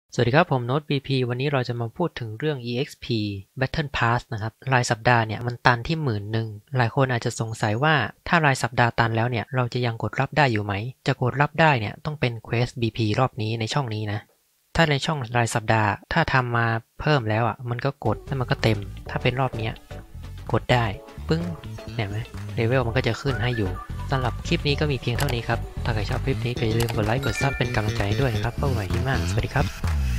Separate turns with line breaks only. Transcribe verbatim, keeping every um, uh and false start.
สวัสดีครับผมโน้ต บี พี วันนี้เราจะมาพูดถึงเรื่อง อี เอ็กซ์ พี Battle Pass นะครับรายสัปดาห์เนี่ยมันตันที่หมื่นหนึ่งหลายคนอาจจะสงสัยว่าถ้ารายสัปดาห์ตันแล้วเนี่ยเราจะยังกดรับได้อยู่ไหมจะกดรับได้เนี่ยต้องเป็น Quest บี พี รอบนี้ในช่องนี้นะถ้าในช่องรายสัปดาห์ถ้าทำมาเพิ่มแล้วอ่ะมันก็กดแล้วมันก็เต็มถ้าเป็นรอบนี้กดได้ปึ้งเนี่ยไหมเลเวลมันก็จะขึ้นให้อยู่สำหรับคลิปนี้ก็มีเพียงเท่านี้ครับถ้าใครชอบคลิปนี้ก็อย่าลืมกดไลค์กดซับเป็นกำลังใจให้ด้วยนะครับเป้าหมายที่มากสวัสดีครับ